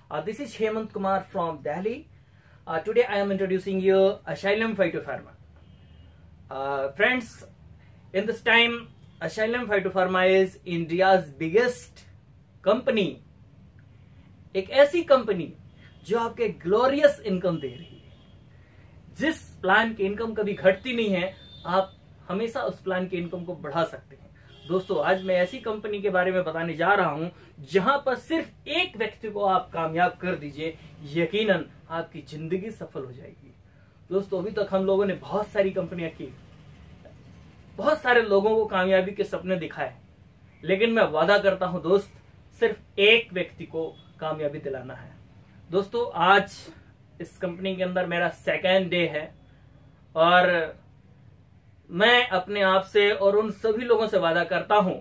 This is Hemant Kumar from Delhi. Today I am introducing you Asylum Phytopharma. Friends, in this time, Asylum Phytopharma is India's biggest company. एक ऐसी company जो आपके glorious income दे रही है. जिस plan की income कभी घटती नहीं है, आप हमेशा उस प्लान की इनकम को बढ़ा सकते हैं. दोस्तों, आज मैं ऐसी कंपनी के बारे में बताने जा रहा हूं जहां पर सिर्फ एक व्यक्ति को आप कामयाब कर दीजिए, यकीनन आपकी जिंदगी सफल हो जाएगी. दोस्तों, अभी तक हम लोगों ने बहुत सारी कंपनियां की, बहुत सारे लोगों को कामयाबी के सपने दिखाए, लेकिन मैं वादा करता हूं दोस्त, सिर्फ एक व्यक्ति को कामयाबी दिलाना है. दोस्तों, आज इस कंपनी के अंदर मेरा सेकेंड डे है और मैं अपने आप से और उन सभी लोगों से वादा करता हूं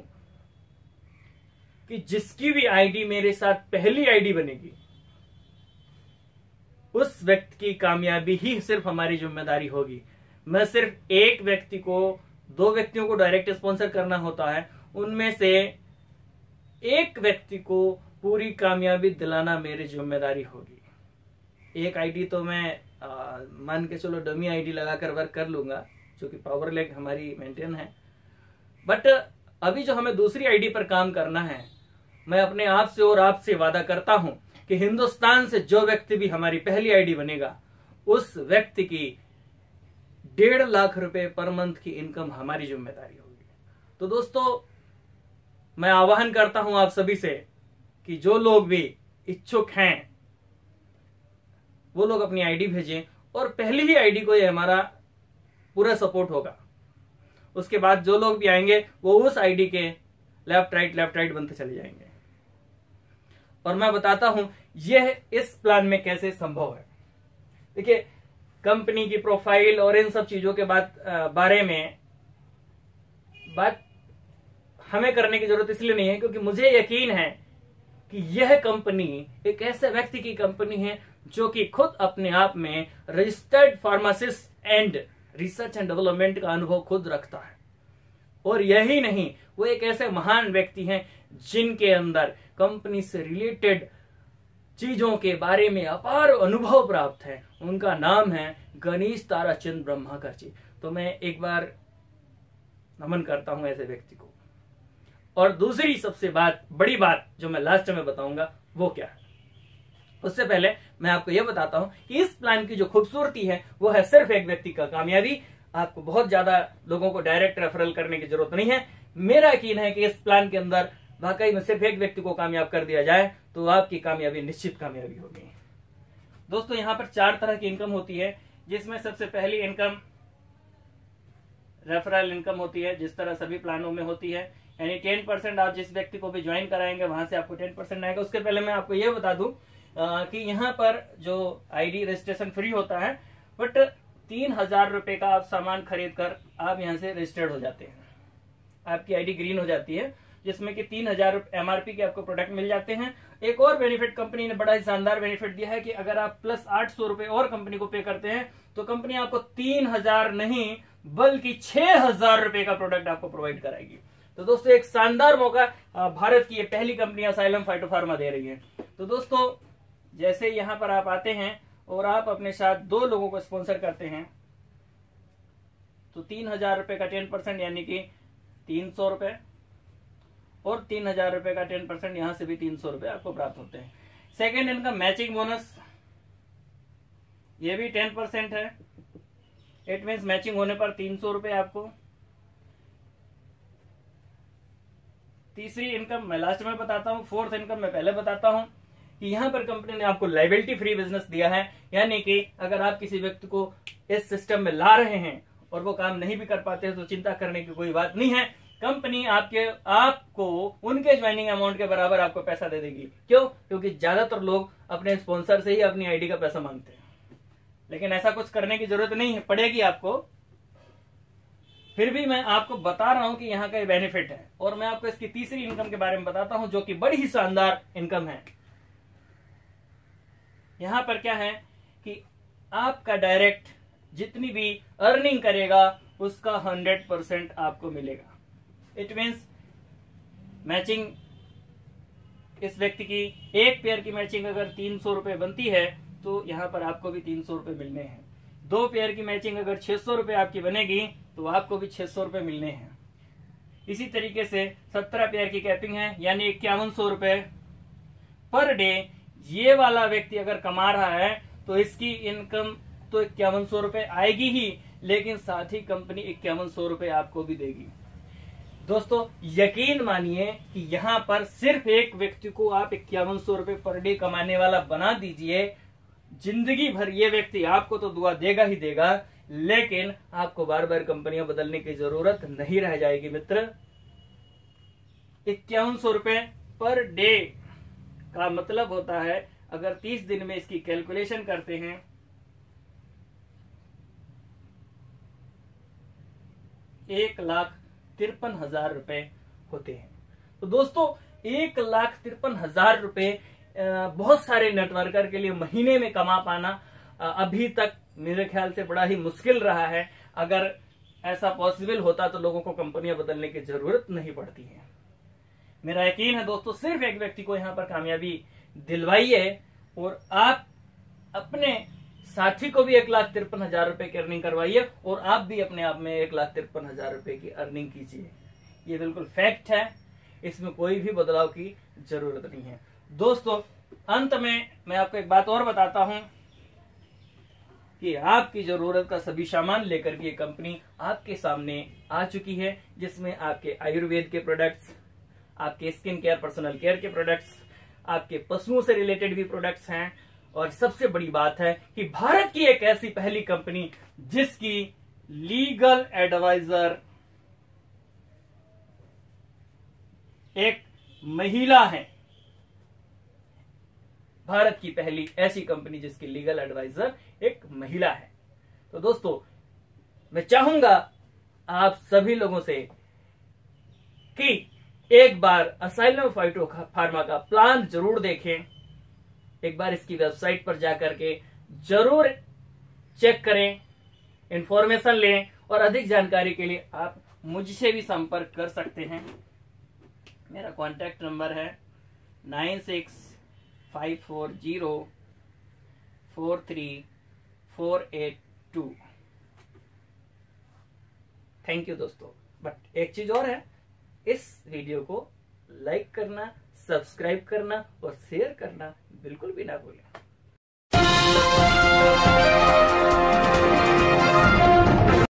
कि जिसकी भी आईडी मेरे साथ पहली आईडी बनेगी, उस व्यक्ति की कामयाबी ही सिर्फ हमारी जिम्मेदारी होगी. मैं सिर्फ एक व्यक्ति को, दो व्यक्तियों को डायरेक्ट स्पॉन्सर करना होता है, उनमें से एक व्यक्ति को पूरी कामयाबी दिलाना मेरी जिम्मेदारी होगी. एक आईडी तो मैं मान के चलो डमी आईडी लगाकर वर्क कर लूंगा, जो कि पावर लेग हमारी मेंटेन है. बट अभी जो हमें दूसरी आईडी पर काम करना है, मैं अपने आप से और आपसे वादा करता हूं कि हिंदुस्तान से जो व्यक्ति भी हमारी पहली आईडी बनेगा, उस व्यक्ति की 1.5 लाख रुपए पर मंथ की इनकम हमारी जिम्मेदारी होगी. तो दोस्तों, मैं आह्वान करता हूं आप सभी से कि जो लोग भी इच्छुक हैं वो लोग अपनी आईडी भेजें और पहली ही आईडी को ये हमारा पूरा सपोर्ट होगा. उसके बाद जो लोग भी आएंगे वो उस आईडी के लेफ्ट राइट बनते चले जाएंगे. और मैं बताता हूं यह इस प्लान में कैसे संभव है. देखिए, कंपनी की प्रोफाइल और इन सब चीजों के बारे में बात हमें करने की जरूरत इसलिए नहीं है क्योंकि मुझे यकीन है कि यह कंपनी एक ऐसे व्यक्ति की कंपनी है जो कि खुद अपने आप में registered pharmacist and research and development का अनुभव खुद रखता है. और यही नहीं, वो एक ऐसे महान व्यक्ति हैं जिनके अंदर कंपनी से रिलेटेड चीजों के बारे में अपार अनुभव प्राप्त है. उनका नाम है गणेश ताराचंद ब्रह्माकर जी. तो मैं एक बार नमन करता हूं ऐसे व्यक्ति को. और दूसरी सबसे बड़ी बात जो मैं लास्ट में बताऊंगा वो क्या है, उससे पहले मैं आपको यह बताता हूं कि इस प्लान की जो खूबसूरती है वो है सिर्फ एक व्यक्ति का कामयाबी. आपको बहुत ज्यादा लोगों को डायरेक्ट रेफरल करने की जरूरत नहीं है. मेरा यकीन है कि इस प्लान के अंदर वाकई में सिर्फ एक व्यक्ति को कामयाब कर दिया जाए तो आपकी कामयाबी निश्चित कामयाबी होगी. दोस्तों, यहां पर 4 तरह की इनकम होती है, जिसमें सबसे पहली इनकम रेफरल इनकम होती है, जिस तरह सभी प्लानों में होती है. यानी 10% आप जिस व्यक्ति को भी ज्वाइन कराएंगे वहां से आपको 10% आएगा. उसके पहले मैं आपको यह बता दूं कि यहाँ पर जो आईडी रजिस्ट्रेशन फ्री होता है, बट 3,000 रुपए का आप सामान खरीद कर आप यहाँ से रजिस्टर्ड हो जाते हैं. आपकी आईडी ग्रीन हो जाती है, जिसमें कि 3,000 एमआरपी के आपको प्रोडक्ट मिल जाते हैं. एक और बेनिफिट कंपनी ने बड़ा ही शानदार बेनिफिट दिया है कि अगर आप प्लस 800 रुपए और कंपनी को पे करते हैं तो कंपनी आपको 3,000 नहीं बल्कि 6,000 रुपए का प्रोडक्ट आपको प्रोवाइड कराएगी. तो दोस्तों, एक शानदार मौका भारत की ये पहली कंपनी असाइलम फाइटोफार्मा दे रही है. तो दोस्तों, जैसे यहां पर आप आते हैं और आप अपने साथ 2 लोगों को स्पॉन्सर करते हैं तो 3,000 रुपए का 10% यानी कि 300 रुपए और 3,000 रुपए का 10% यहां से भी 300 रुपए आपको प्राप्त होते हैं. सेकेंड इनकम मैचिंग बोनस, ये भी 10% है. इट मीन्स मैचिंग होने पर 300 रुपए आपको. तीसरी इनकम मैं लास्ट में बताता हूं. फोर्थ इनकम मैं पहले बताता हूं कि यहां पर कंपनी ने आपको लायबिलिटी फ्री बिजनेस दिया है. यानी कि अगर आप किसी व्यक्ति को इस सिस्टम में ला रहे हैं और वो काम नहीं भी कर पाते हैं तो चिंता करने की कोई बात नहीं है. कंपनी आपको उनके ज्वाइनिंग अमाउंट के बराबर आपको पैसा दे देगी. क्यों? क्योंकि ज्यादातर लोग अपने स्पॉन्सर से ही अपनी आईडी का पैसा मांगते हैं, लेकिन ऐसा कुछ करने की जरूरत नहीं है, पड़ेगी आपको. फिर भी मैं आपको बता रहा हूं कि यहाँ का ये बेनिफिट है. और मैं आपको इसकी तीसरी इनकम के बारे में बताता हूं जो कि बड़ी ही शानदार इनकम है. यहां पर क्या है कि आपका डायरेक्ट जितनी भी अर्निंग करेगा उसका 100% आपको मिलेगा. इट मीन्स मैचिंग इस व्यक्ति की एक पेयर की मैचिंग अगर 300 रुपए बनती है तो यहाँ पर आपको भी 300 रुपए मिलने हैं। 2 पेयर की मैचिंग अगर 600 रुपए आपकी बनेगी तो आपको भी 600 रुपए मिलने हैं। इसी तरीके से 17 पेयर की कैपिंग है यानी 5100 रुपए पर डे। ये वाला व्यक्ति अगर कमा रहा है तो इसकी इनकम तो 5100 रुपए आएगी ही, लेकिन साथ ही कंपनी 5100 रुपए आपको भी देगी। दोस्तों यकीन मानिए कि यहाँ पर सिर्फ एक व्यक्ति को आप 5100 रुपए पर डे कमाने वाला बना दीजिए, जिंदगी भर ये व्यक्ति आपको तो दुआ देगा ही देगा, लेकिन आपको बार बार कंपनियां बदलने की जरूरत नहीं रह जाएगी। मित्र 5100 रुपए पर डे का मतलब होता है, अगर 30 दिन में इसकी कैलकुलेशन करते हैं, ₹1,53,000 रुपए होते हैं। तो दोस्तों 1,53,000 रुपए बहुत सारे नेटवर्कर के लिए महीने में कमा पाना अभी तक मेरे ख्याल से बड़ा ही मुश्किल रहा है। अगर ऐसा पॉसिबल होता तो लोगों को कंपनियां बदलने की जरूरत नहीं पड़ती है। मेरा यकीन है दोस्तों, सिर्फ एक व्यक्ति को यहाँ पर कामयाबी दिलवाइए और आप अपने साथी को भी 1,53,000 रुपए की अर्निंग करवाइए और आप भी अपने आप में 1,53,000 रुपए की अर्निंग कीजिए। ये बिल्कुल फैक्ट है, इसमें कोई भी बदलाव की जरूरत नहीं है। दोस्तों अंत में मैं आपको एक बात और बताता हूं कि आपकी जरूरत का सभी सामान लेकर के ये कंपनी आपके सामने आ चुकी है, जिसमें आपके आयुर्वेद के प्रोडक्ट्स, आपके स्किन केयर, पर्सनल केयर के प्रोडक्ट्स, आपके पशुओं से रिलेटेड भी प्रोडक्ट्स हैं। और सबसे बड़ी बात है कि भारत की एक ऐसी पहली कंपनी जिसकी लीगल एडवाइजर एक महिला है। भारत की पहली ऐसी कंपनी जिसकी लीगल एडवाइजर एक महिला है। तो दोस्तों मैं चाहूंगा आप सभी लोगों से कि एक बार असाइलम फाइटो फार्मा का प्लान जरूर देखें, एक बार इसकी वेबसाइट पर जाकर के जरूर चेक करें, इंफॉर्मेशन लें और अधिक जानकारी के लिए आप मुझसे भी संपर्क कर सकते हैं। मेरा कॉन्टैक्ट नंबर है 9654043482। थैंक यू दोस्तों। बट एक चीज और है, इस वीडियो को लाइक करना, सब्सक्राइब करना और शेयर करना बिल्कुल भी ना भूलें।